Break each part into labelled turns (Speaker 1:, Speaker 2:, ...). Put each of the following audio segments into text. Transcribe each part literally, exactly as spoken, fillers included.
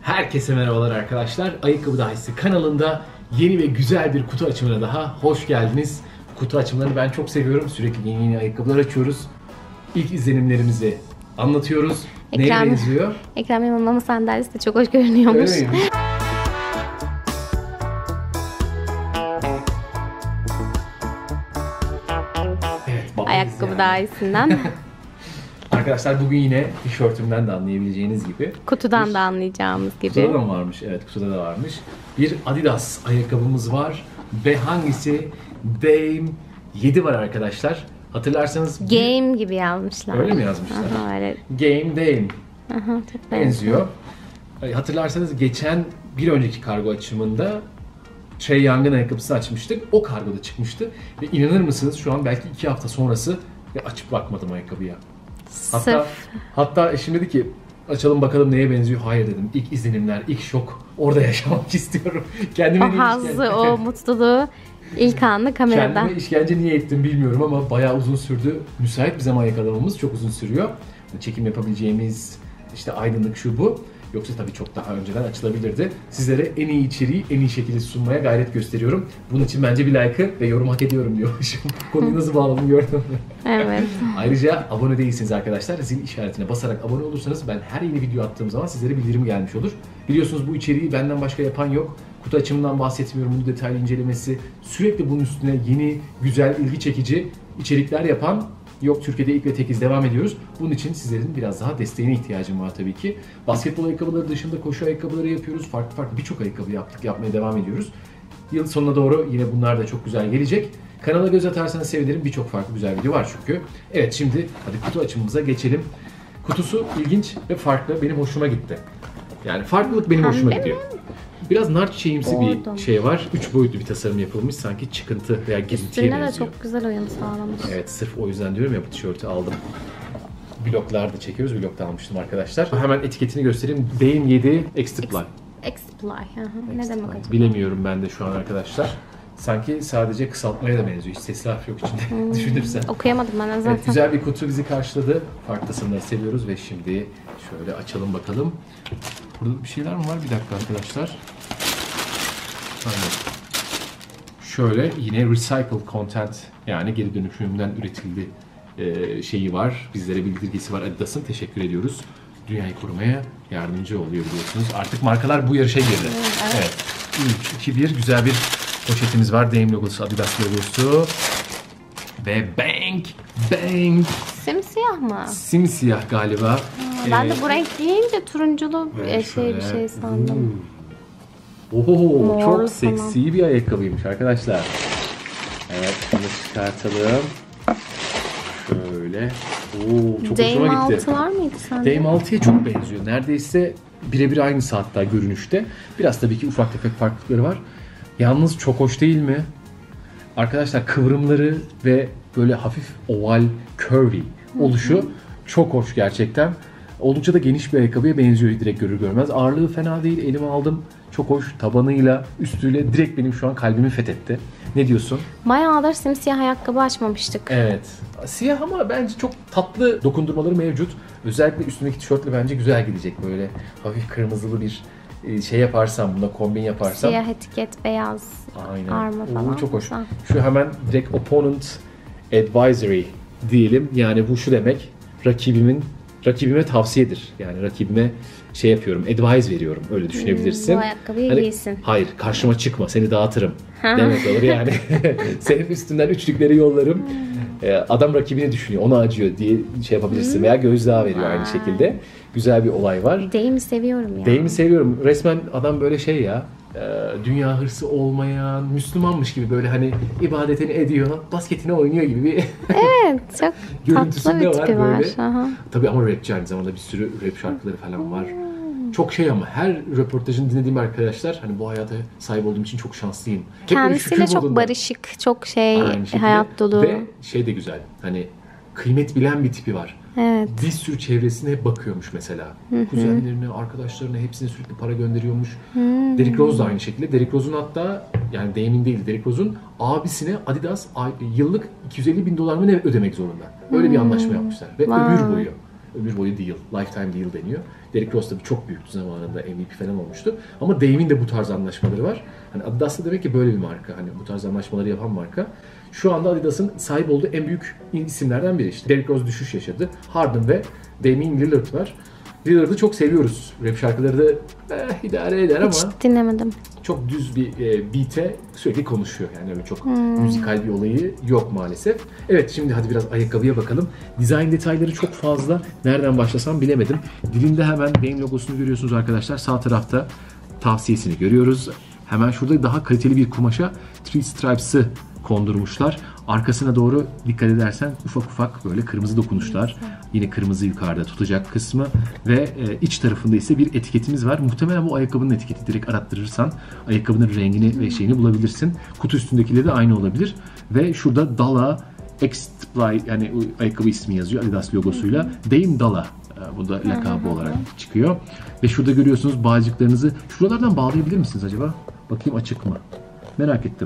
Speaker 1: Herkese merhabalar arkadaşlar. Ayakkabı Dahisi kanalında yeni ve güzel bir kutu açımına daha hoş geldiniz. Kutu açımlarını ben çok seviyorum. Sürekli yeni yeni ayakkabılar açıyoruz. İlk izlenimlerimizi anlatıyoruz.
Speaker 2: Ekrem,
Speaker 1: Neye benziyor?
Speaker 2: Ekrem İmamoğlu sandalyesi de çok hoş görünüyormuş.
Speaker 1: Öyle miymiş? Evet,
Speaker 2: Ayakkabı
Speaker 1: yani.
Speaker 2: Dahisi'nden.
Speaker 1: Arkadaşlar bugün yine tişörtümden de anlayabileceğiniz gibi.
Speaker 2: Kutudan
Speaker 1: bir,
Speaker 2: da anlayacağımız gibi.
Speaker 1: Kutuda da mı varmış? Evet, kutuda da varmış. Bir Adidas ayakkabımız var. Ve hangisi? Dame yedi var arkadaşlar. Hatırlarsanız...
Speaker 2: Game gibi yazmışlar.
Speaker 1: Öyle mi yazmışlar?
Speaker 2: Aha, öyle.
Speaker 1: Game Dame.
Speaker 2: Aha, çok
Speaker 1: benziyor. Hatırlarsanız geçen bir önceki kargo açımında Trey Young'ın ayakkabısını açmıştık. O kargoda çıkmıştı. Ve inanır mısınız şu an belki iki hafta sonrası ve açıp bakmadım ayakkabıya. Hatta,
Speaker 2: Sırf.
Speaker 1: hatta eşim dedi ki açalım bakalım neye benziyor. Hayır dedim. İlk izlenimler, ilk şok. Orada yaşamak istiyorum. Kendime
Speaker 2: O hazzı, o mutluluğu ilk anı kamerada.
Speaker 1: Kendime işkence niye ettim bilmiyorum ama bayağı uzun sürdü. Müsait bir zaman yakalamamız çok uzun sürüyor. Çekim yapabileceğimiz işte aydınlık şu bu. Yoksa tabii çok daha önceden açılabilirdi. Sizlere en iyi içeriği en iyi şekilde sunmaya gayret gösteriyorum. Bunun için bence bir like'ı ve yorum hak ediyorum diyormuşum. Konuyu nasıl bağladım gördün mü?
Speaker 2: Evet.
Speaker 1: Ayrıca abone değilsiniz arkadaşlar. Zil işaretine basarak abone olursanız ben her yeni video attığım zaman sizlere bildirim gelmiş olur. Biliyorsunuz bu içeriği benden başka yapan yok. Kutu açımından bahsetmiyorum. Bunun detaylı incelemesi. Sürekli bunun üstüne yeni, güzel, ilgi çekici içerikler yapan yok. Türkiye'de ilk ve tekiz devam ediyoruz. Bunun için sizlerin biraz daha desteğine ihtiyacım var tabii ki. Basketbol ayakkabıları dışında koşu ayakkabıları yapıyoruz. Farklı farklı birçok ayakkabı yaptık, yapmaya devam ediyoruz. Yıl sonuna doğru yine bunlar da çok güzel gelecek. Kanala göz atarsanız sevinirim. Birçok farklı güzel video var çünkü. Evet, şimdi hadi kutu açımımıza geçelim. Kutusu ilginç ve farklı. Benim hoşuma gitti. Yani farklılık benim hoşuma gidiyor. Biraz nar çiçeğimsi bir şey var. Üç boyutlu bir tasarım yapılmış. Sanki çıkıntı veya girintiye
Speaker 2: Üstüne de
Speaker 1: benziyor.
Speaker 2: çok güzel uyum sağlamış.
Speaker 1: Evet, sırf o yüzden diyorum ya bu tişörtü aldım. Vloglar da çekiyoruz. Vlogda almıştım arkadaşlar. Hemen etiketini göstereyim. Dame yedi Extra Ply.
Speaker 2: X-Ply. Ne demek acaba?
Speaker 1: Bilemiyorum ben de şu an arkadaşlar. Sanki sadece kısaltmaya da benziyor. Hiç sesli harf yok içinde. Hmm. Düşünürsen.
Speaker 2: Okuyamadım ben zaten.
Speaker 1: Evet, güzel bir kutu bizi karşıladı. Farklı tasarımları seviyoruz ve şimdi şöyle açalım bakalım. Burada bir şeyler mi var? Bir dakika arkadaşlar. Aynen. Şöyle yine recycled content, yani geri dönüşümden üretildi e, şeyi var. Bizlere bildirgesi var Adidas'ın. Teşekkür ediyoruz. Dünyayı korumaya yardımcı oluyor biliyorsunuz. Artık markalar bu yarışa girdi. Evet. Evet. üç, iki, bir güzel bir poşetimiz var. Dame logosu, Adidas logosu. Ve bang! Bang!
Speaker 2: Simsiyah mı?
Speaker 1: Simsiyah galiba.
Speaker 2: Ha, ben
Speaker 1: ee,
Speaker 2: de bu renk deyince turunculu şey
Speaker 1: şöyle.
Speaker 2: bir şey sandım.
Speaker 1: Oho,
Speaker 2: Mor
Speaker 1: çok
Speaker 2: falan.
Speaker 1: seksi bir ayakkabıymış arkadaşlar. Evet, bunu çıkartalım. Şöyle. Oo, çok
Speaker 2: Dame
Speaker 1: hoşuma gitti.
Speaker 2: altı var mıydı sende?
Speaker 1: Dame altıya çok benziyor. Neredeyse birebir aynısı hatta görünüşte. Biraz tabii ki ufak tefek farklılıkları var. Yalnız çok hoş değil mi? Arkadaşlar kıvrımları ve böyle hafif oval, curvy oluşu çok hoş gerçekten. Oldukça da geniş bir ayakkabıya benziyor direkt görür görmez. Ağırlığı fena değil. Elime aldım. Çok hoş. Tabanıyla, üstüyle direkt benim şu an kalbimi fethetti. Ne diyorsun?
Speaker 2: Bayağıdır simsiyah ayakkabı açmamıştık.
Speaker 1: Evet. Siyah ama bence çok tatlı dokundurmaları mevcut. Özellikle üstündeki tişörtle bence güzel gidecek. Böyle hafif kırmızılı bir şey yaparsam, buna kombin yaparsam.
Speaker 2: Siyah etiket, beyaz
Speaker 1: aynen.
Speaker 2: arma falan.
Speaker 1: Oo, çok hoş. Şu hemen direkt opponent advisory diyelim. Yani bu şu demek. Rakibimin rakibime tavsiyedir. Yani rakibime şey yapıyorum, advice veriyorum. Öyle düşünebilirsin.
Speaker 2: Hmm, bu ayakkabıyı
Speaker 1: hani,
Speaker 2: giysin.
Speaker 1: Hayır, karşıma çıkma, seni dağıtırım demek olur yani. Senin üstünden üçlükleri yollarım. Adam rakibini düşünüyor, ona acıyor diye şey yapabilirsin. Hmm. Veya gözdağı veriyor aynı şekilde. Güzel bir olay var.
Speaker 2: Dame'i seviyorum ya.
Speaker 1: Dame'i seviyorum. Resmen adam böyle şey ya, dünya hırsı olmayan, Müslümanmış gibi böyle hani ibadetini ediyor, basketini oynuyor gibi bir
Speaker 2: evet, çok tatlı bir tipi var. Aha.
Speaker 1: Tabii ama rapçi, aynı zamanda bir sürü rap şarkıları falan var. Çok şey ama her röportajını dinlediğim arkadaşlar, hani bu hayata sahip olduğum için çok şanslıyım.
Speaker 2: Kendisiyle çok modunda. Barışık, çok şey, hayat dolu.
Speaker 1: Ve şey de güzel, hani kıymet bilen bir tipi var.
Speaker 2: Evet.
Speaker 1: Bir sürü çevresine hep bakıyormuş mesela. Hı-hı. Kuzenlerine, arkadaşlarına hepsine sürekli para gönderiyormuş. Hı-hı. Derrick Rose da aynı şekilde. Derrick Rose'un hatta, yani Dame'in değil, Derrick Rose'un abisine Adidas yıllık iki yüz elli bin dolar mı ne ödemek zorunda. Öyle bir anlaşma yapmışlar. Ve wow. ömür boyu. ömür boyu deal, lifetime deal deniyor. Derrick Rose tabii çok büyüktü zamanında, M V P falan olmuştu. Ama Dame'in de bu tarz anlaşmaları var. Hani Adidas da demek ki böyle bir marka, hani bu tarz anlaşmaları yapan marka. Şu anda Adidas'ın sahip olduğu en büyük isimlerden biri işte. Derrick Rose düşüş yaşadı. Harden ve Damian Lillard var. Lillard'ı çok seviyoruz. Rap şarkıları da eh, idare eder ama
Speaker 2: hiç dinlemedim.
Speaker 1: Çok düz bir e, beat'e sürekli konuşuyor. Yani öyle çok hmm. müzikal bir olayı yok maalesef. Evet, şimdi hadi biraz ayakkabıya bakalım. Dizayn detayları çok fazla. Nereden başlasam bilemedim. Dilinde hemen Dame logosunu görüyorsunuz arkadaşlar. Sağ tarafta tavsiyesini görüyoruz. Hemen şurada daha kaliteli bir kumaşa Three Stripes'ı kondurmuşlar. Arkasına doğru dikkat edersen ufak ufak böyle kırmızı dokunuşlar. Yine kırmızı yukarıda tutacak kısmı ve e, iç tarafında ise bir etiketimiz var. Muhtemelen bu ayakkabının etiketi. Direkt arattırırsan ayakkabının rengini ve şeyini bulabilirsin. Kutu üstündekiyle de aynı olabilir. Ve şurada Dala X-Supply, yani ayakkabı ismi yazıyor Adidas logosuyla. Dame Dala. Bu da lakabı olarak çıkıyor. Ve şurada görüyorsunuz bağcıklarınızı. Şuralardan bağlayabilir misiniz acaba? Bakayım açık mı? Merak ettim.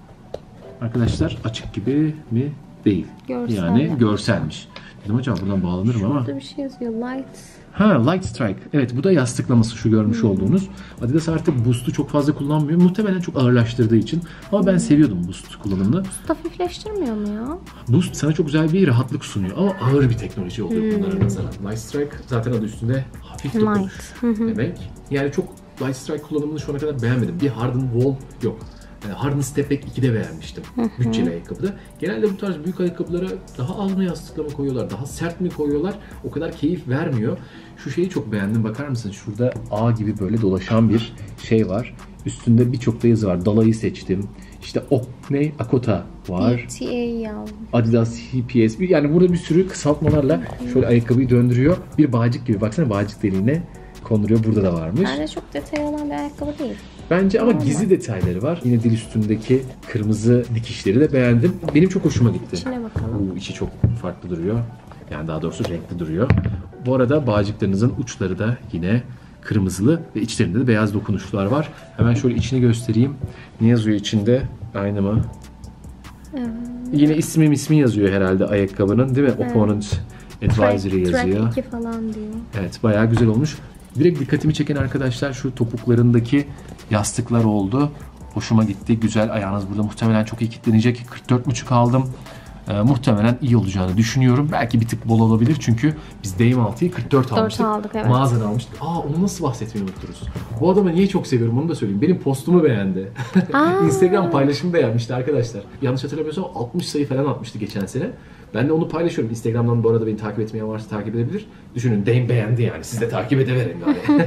Speaker 1: Arkadaşlar açık gibi mi? Değil. Görsel yani yapmış. Görselmiş. Dedim acaba buradan bağlanır mı ama.
Speaker 2: Şurada bir şey yazıyor. Light.
Speaker 1: Ha, Light Strike. Evet, bu da yastıklaması, şu görmüş hmm. olduğunuz. Adidas artık Boost'u çok fazla kullanmıyor. Muhtemelen çok ağırlaştırdığı için. Ama ben hmm. seviyordum Boost kullanımını.
Speaker 2: Boost hafifleştirmiyor mu ya?
Speaker 1: Boost sana çok güzel bir rahatlık sunuyor. Ama ağır bir teknoloji oluyor hmm. bunlara nazaran. Light Strike zaten adı üstünde hafif dokunuş demek. Yani çok Light Strike kullanımını şu ana kadar beğenmedim. Bir Harden Wall yok. Yani Harden Step Back iki'de beğenmiştim. Bütçeli ayakkabıda. Genelde bu tarz büyük ayakkabılara daha az mı yastıkla mı koyuyorlar, daha sert mi koyuyorlar? O kadar keyif vermiyor. Şu şeyi çok beğendim. Bakar mısın? Şurada A gibi böyle dolaşan bir şey var. Üstünde birçok da yazı var. Dala'yı seçtim. İşte o ne? Akota var.
Speaker 2: P T A yazdım.
Speaker 1: Adidas H P S. Yani burada bir sürü kısaltmalarla şöyle ayakkabıyı döndürüyor. Bir bağcık gibi. Baksana, bağcık deliğine konduruyor. Burada da varmış.
Speaker 2: Bence çok detay olan bir ayakkabı değil.
Speaker 1: Bence ama gizli detayları var. Yine dil üstündeki kırmızı dikişleri de beğendim. Benim çok hoşuma gitti.
Speaker 2: İçine bakalım.
Speaker 1: Oo, içi çok farklı duruyor. Yani daha doğrusu renkli duruyor. Bu arada bağcıklarınızın uçları da yine kırmızılı ve içlerinde de beyaz dokunuşlar var. Hemen şöyle içini göstereyim. Ne yazıyor içinde? Aynı mı? Evet. Yine ismi ismi yazıyor herhalde ayakkabının, değil mi? Evet. Opponent Advisory yazıyor.
Speaker 2: Track iki falan diyor.
Speaker 1: Evet, bayağı güzel olmuş. Direkt dikkatimi çeken arkadaşlar şu topuklarındaki yastıklar oldu. Hoşuma gitti. Güzel. Ayağınız burada muhtemelen çok iyi kilitlenecek. kırk dört buçuk aldım. Ee, muhtemelen iyi olacağını düşünüyorum. Belki bir tık bol olabilir çünkü biz Dame altıyı kırk dört almıştık.
Speaker 2: aldık, evet.
Speaker 1: Mağazadan almıştık. Aa, onu nasıl bahsetmeyi unuturuz. Bu adamı niye çok seviyorum onu da söyleyeyim. Benim postumu beğendi. Instagram paylaşımı beğenmişti arkadaşlar. Yanlış hatırlamıyorsam altmış sayı falan atmıştı geçen sene. Ben de onu paylaşıyorum. Instagram'dan bu arada beni takip etmeyen varsa takip edebilir. Düşünün, Dame beğendi yani. Siz de takip edeverin yani.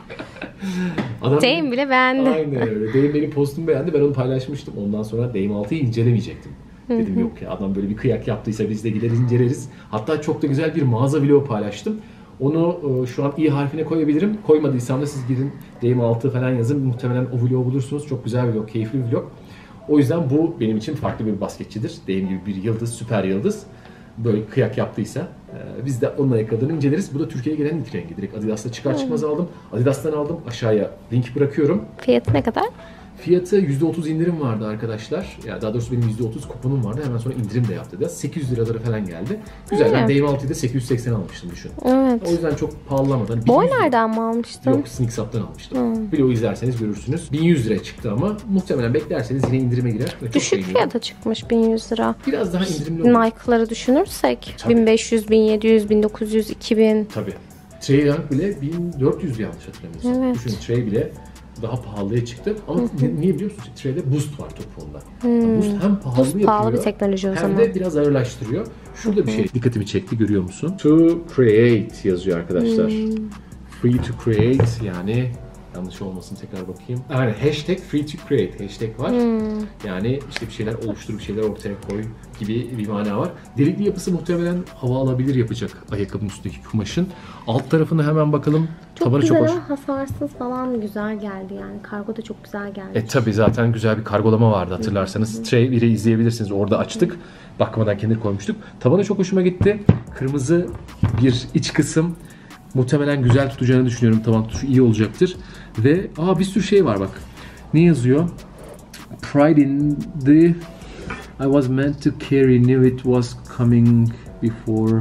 Speaker 1: Adam,
Speaker 2: Dame bile beğendi.
Speaker 1: Aynen öyle. Dame benim postumu beğendi. Ben onu paylaşmıştım. Ondan sonra Dame altıyı incelemeyecektim. Dedim hı hı. Yok ya, adam böyle bir kıyak yaptıysa biz de gideriz inceleriz. Hatta çok da güzel bir mağaza vlogu paylaştım. Onu e, şu an i harfine koyabilirim. Koymadıysam da siz gidin Dame altı falan yazın. Muhtemelen o vlogu bulursunuz. Çok güzel bir vlog, keyifli bir vlog. O yüzden bu benim için farklı bir basketçidir. Dame gibi bir yıldız, süper yıldız. Böyle kıyak yaptıysa e, biz de onun ayakkabılarını inceleriz. Bu da Türkiye'ye gelen ilk rengi. Direkt Adidas'ta çıkar çıkmaz aldım. Adidas'tan aldım. Aşağıya link bırakıyorum.
Speaker 2: Fiyatı ne kadar?
Speaker 1: Fiyatı yüzde otuz indirim vardı arkadaşlar. Ya daha doğrusu benim yüzde otuz kuponum vardı. Hemen sonra indirim de yaptı da. sekiz yüz liraları falan geldi. Güzel. Ben Dame altıyı da sekiz yüz seksen almıştım düşün. Evet. O yüzden çok pahalılamadan.
Speaker 2: Boyner'den mi almıştın?
Speaker 1: Yok, Sneaksup'tan almıştım. Hmm. Vlogu izlerseniz görürsünüz. bin yüz liraya çıktı ama muhtemelen beklerseniz yine indirime girer. Çok
Speaker 2: düşük fiyata çıkmış bin yüz lira.
Speaker 1: Biraz daha indirimli olur.
Speaker 2: Nike'ları düşünürsek tabii. bin beş yüz, bin yedi yüz, bin dokuz yüz, iki bin.
Speaker 1: Tabii. Trae Young bile bin dört yüz yanlış hatırlamıyorsam. Evet. Düşün, Trae bile daha pahalıya çıktı. Ama hı-hı. Niye biliyor musun? Trae'de Boost var topuğunda. Hmm. Boost hem pahalı
Speaker 2: Boost
Speaker 1: yapıyor,
Speaker 2: pahalı bir teknoloji o
Speaker 1: hem
Speaker 2: zaman.
Speaker 1: de biraz ağırlaştırıyor. Şurada hı-hı. bir şey dikkatimi çekti, görüyor musun? To create yazıyor arkadaşlar. Hmm. Free to create, yani yanlış olmasın, tekrar bakayım. Yani hashtag free to create hashtag var. Hmm. Yani işte bir şeyler oluştur, bir şeyler ortaya koy gibi bir mana var. Delikli yapısı muhtemelen hava alabilir yapacak ayakkabının üstündeki kumaşın. Alt tarafına hemen bakalım.
Speaker 2: Çok
Speaker 1: Tabanı
Speaker 2: güzel,
Speaker 1: çok hoş.
Speaker 2: Hasarsız falan güzel geldi yani. Kargo da çok güzel geldi.
Speaker 1: E tabi zaten güzel bir kargolama vardı hatırlarsanız. Trae biri izleyebilirsiniz. Orada açtık. Bakmadan kendir koymuştuk. Tabanı çok hoşuma gitti. Kırmızı bir iç kısım. Muhtemelen güzel tutacağını düşünüyorum. Taban tutuşu iyi olacaktır. Ve aa bir sürü şey var bak. Ne yazıyor? Pride in the I was meant to carry, knew it was coming before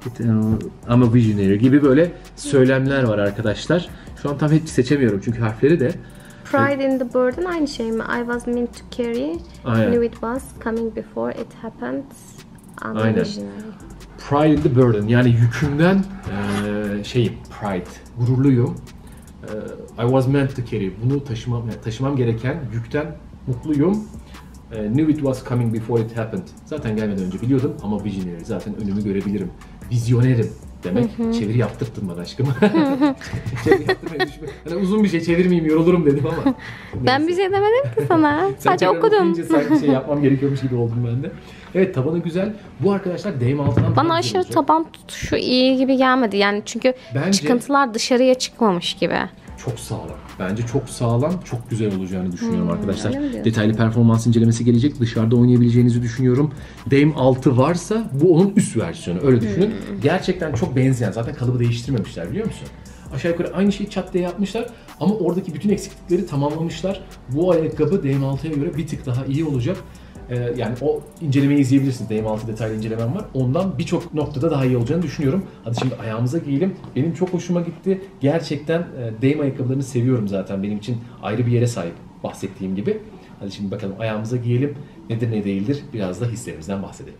Speaker 1: I'm a visionary gibi böyle söylemler var arkadaşlar. Şu an tam hep seçemiyorum çünkü harfleri de.
Speaker 2: Pride in the burden aynı şey mi? I was meant to carry.
Speaker 1: Aynen.
Speaker 2: Knew it was coming before it happened. I'm a
Speaker 1: Aynen.
Speaker 2: visionary.
Speaker 1: Pride in the burden yani yükümden e, şeyim pride gururluyum. E, I was meant to carry bunu taşımam taşımam gereken yükten mutluyum. E, knew it was coming before it happened. Zaten gelmeden önce biliyordum ama visionary zaten önümü görebilirim. Vizyonerim demek. Hı hı. Çeviri yaptırttın bana aşkım. Çeviri yaptırmayı düşünme. Hani uzun bir şey çevirmeyeyim yorulurum dedim ama.
Speaker 2: Ben bir şey demedim ki sana. Sadece okudum.
Speaker 1: Sanki şey yapmam gerekiyormuş gibi oldum ben de. Evet tabanı güzel. Bu arkadaşlar D M altıdan
Speaker 2: bana aşırı taban tutuşu iyi gibi gelmedi. Yani çünkü Bence, çıkıntılar dışarıya çıkmamış gibi.
Speaker 1: Çok sağlam. Bence çok sağlam, çok güzel olacağını düşünüyorum hmm, arkadaşlar. Detaylı performans incelemesi gelecek. Dışarıda oynayabileceğinizi düşünüyorum. D M altı varsa bu onun üst versiyonu. Öyle düşünün. Hmm. Gerçekten çok benzeyen. Zaten kalıbı değiştirmemişler biliyor musun? Aşağı yukarı aynı şeyi çat diye yapmışlar. Ama oradaki bütün eksiklikleri tamamlamışlar. Bu ayakkabı D M altıya göre bir tık daha iyi olacak. Ee, yani o incelemeyi izleyebilirsiniz. D M altı detaylı incelemem var. Ondan birçok noktada daha iyi olacağını düşünüyorum. Hadi şimdi ayağımıza giyelim. Benim çok hoşuma gitti. Gerçekten e, D M ayakkabılarını seviyorum zaten. Benim için ayrı bir yere sahip bahsettiğim gibi. Hadi şimdi bakalım ayağımıza giyelim. Nedir ne değildir biraz da hislerimizden bahsedelim.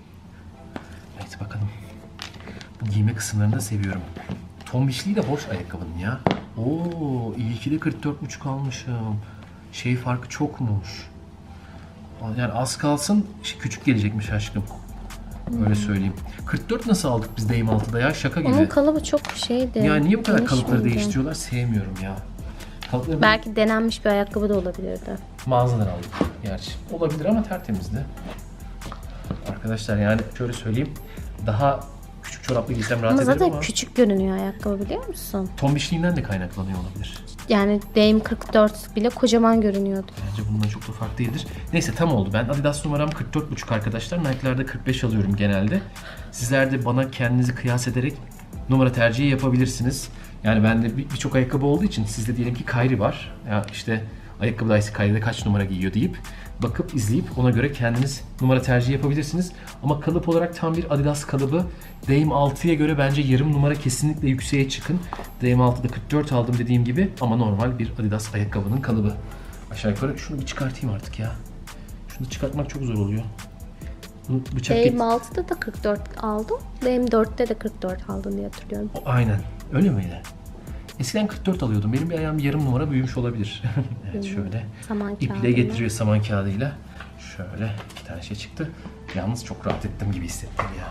Speaker 1: Evet bakalım. Bu giyme kısımlarını da seviyorum. Tombişliği de hoş ayakkabının ya. Oo, iyi ki de kırk dört buçuk almışım. Şey farkı çokmuş. Yani az kalsın küçük gelecekmiş aşkım. Öyle hmm. söyleyeyim. kırk dört nasıl aldık biz D M altıda ya? Şaka gibi.
Speaker 2: Onun kalıbı çok şeydi.
Speaker 1: Ya niye bu kadar kalıpları miydi? Değiştiriyorlar? Sevmiyorum ya.
Speaker 2: Kalıpları belki bir... denenmiş bir ayakkabı da olabilirdi.
Speaker 1: Mağazadan aldık gerçi. Olabilir ama tertemizdi. Arkadaşlar yani şöyle söyleyeyim. Daha küçük çoraplı giysem rahat ederim ama.
Speaker 2: Zaten küçük görünüyor ayakkabı biliyor musun?
Speaker 1: Tombişliğinden de kaynaklanıyor olabilir.
Speaker 2: Yani D M kırk dört bile kocaman görünüyordu.
Speaker 1: Bence bundan çok da farklı değildir. Neyse tam oldu. Ben Adidas numaram kırk dört buçuk arkadaşlar. Nike'larda kırk beş alıyorum genelde. Sizler de bana kendinizi kıyas ederek numara tercihi yapabilirsiniz. Yani bende birçok ayakkabı olduğu için sizde diyelim ki Kyrie var. Ya işte ayakkabı dayısı Kyrie'de kaç numara giyiyor deyip bakıp izleyip ona göre kendiniz numara tercihi yapabilirsiniz. Ama kalıp olarak tam bir Adidas kalıbı. D M altıya göre bence yarım numara kesinlikle yükseğe çıkın. D M altıda kırk dört aldım dediğim gibi ama normal bir Adidas ayakkabının kalıbı. Aşağı yukarı şunu bir çıkartayım artık ya. Şunu çıkartmak çok zor oluyor.
Speaker 2: D M altıda da kırk dört aldım. D M dörtte de kırk dört aldın diye hatırlıyorum.
Speaker 1: O, aynen. Öyle miydi? Eskiden kırk dört alıyordum. Benim bir ayağım yarım numara büyümüş olabilir. Evet şöyle.
Speaker 2: Saman
Speaker 1: iple getiriyor saman kağıdıyla. Şöyle iki tane şey çıktı. Yalnız çok rahat ettim gibi hissettim ya.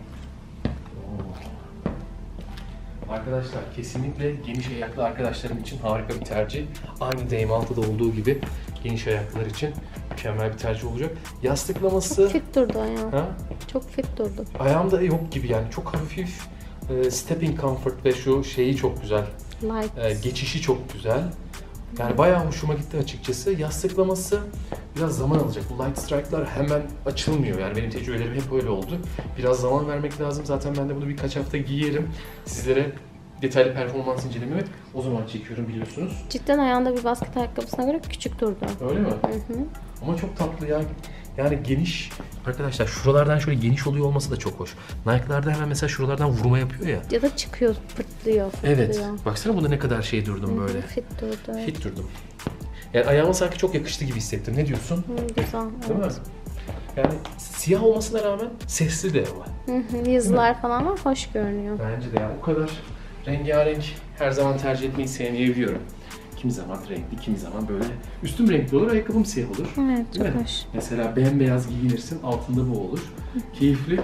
Speaker 1: Arkadaşlar kesinlikle geniş ayaklı arkadaşlarım için harika bir tercih. Aynı D M altıda olduğu gibi geniş ayaklılar için mükemmel bir tercih olacak. Yastıklaması...
Speaker 2: Çok fit durdu ayağım.
Speaker 1: Ha?
Speaker 2: Çok fit durdu.
Speaker 1: Ayağımda yok gibi yani çok hafif. E, stepping comfort ve şu şeyi çok güzel.
Speaker 2: Light.
Speaker 1: E, geçişi çok güzel. Yani bayağı hoşuma gitti açıkçası. Yastıklaması biraz zaman alacak. Bu light strike'lar hemen açılmıyor. Yani benim tecrübelerim hep öyle oldu. Biraz zaman vermek lazım. Zaten ben de bunu birkaç hafta giyerim. Sizlere detaylı performans incelememi o zaman çekiyorum biliyorsunuz.
Speaker 2: Cidden ayağında bir basket ayakkabısına göre küçük durdu.
Speaker 1: Öyle mi?
Speaker 2: Hı hı.
Speaker 1: Ama çok tatlı ya. Yani geniş. Arkadaşlar şuralardan şöyle geniş oluyor olması da çok hoş. Nike'larda hemen mesela şuralardan vurma yapıyor ya.
Speaker 2: Ya da çıkıyor, fırtlıyor. fırtlıyor.
Speaker 1: Evet. Baksana bunda ne kadar şey durdum böyle.
Speaker 2: Fit durdu.
Speaker 1: Fit durdum. Yani ayağıma sanki çok yakıştı gibi hissettim. Ne diyorsun?
Speaker 2: Hı, güzel.
Speaker 1: Değil
Speaker 2: evet.
Speaker 1: mi? Yani siyah olmasına rağmen sesli de ama.
Speaker 2: Hı hı, yazılar falan var, hoş görünüyor.
Speaker 1: Bence de yani o kadar rengarenk her zaman tercih etmeyi sevmeyebiliyorum. Kimi zaman renkli, kimi zaman böyle üstüm renkli olur, ayakkabım siyah olur.
Speaker 2: Evet, çok hoş.
Speaker 1: Mesela bembeyaz giyinirsin, altında bu olur. Keyifli.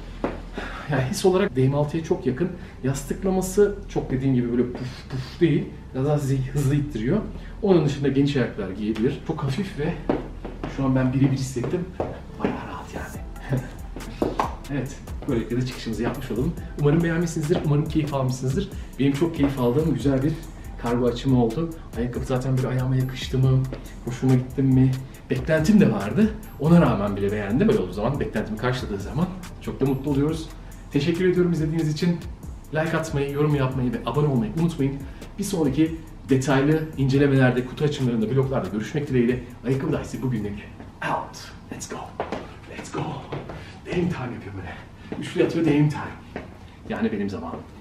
Speaker 1: Yani his olarak D M altıya çok yakın. Yastıklaması çok dediğim gibi böyle puf puf değil. Biraz daha sizi hızlı ittiriyor. Onun dışında geniş ayaklar giyebilir. Çok hafif ve şu an ben biri bir hissettim. Bayağı rahat yani. Evet, böylelikle de çıkışımızı yapmış olalım. Umarım beğenmişsinizdir, umarım keyif almışsınızdır. Benim çok keyif aldığım güzel bir kargo açımı oldu. Ayakkabı zaten böyle ayağıma yakıştı mı, hoşuma gitti mi? Beklentim de vardı. Ona rağmen bile beğendim. Böyle olduğu zaman, beklentimi karşıladığı zaman çok da mutlu oluyoruz. Teşekkür ediyorum izlediğiniz için. Like atmayı, yorum yapmayı ve abone olmayı unutmayın. Bir sonraki detaylı incelemelerde, kutu açımlarında, vloglarda görüşmek dileğiyle. Ayakkabı dahisi bugünlük out. Let's go. Let's go. Game time yapıyor böyle. Üçlü yatıyor game time. Yani benim zamanım.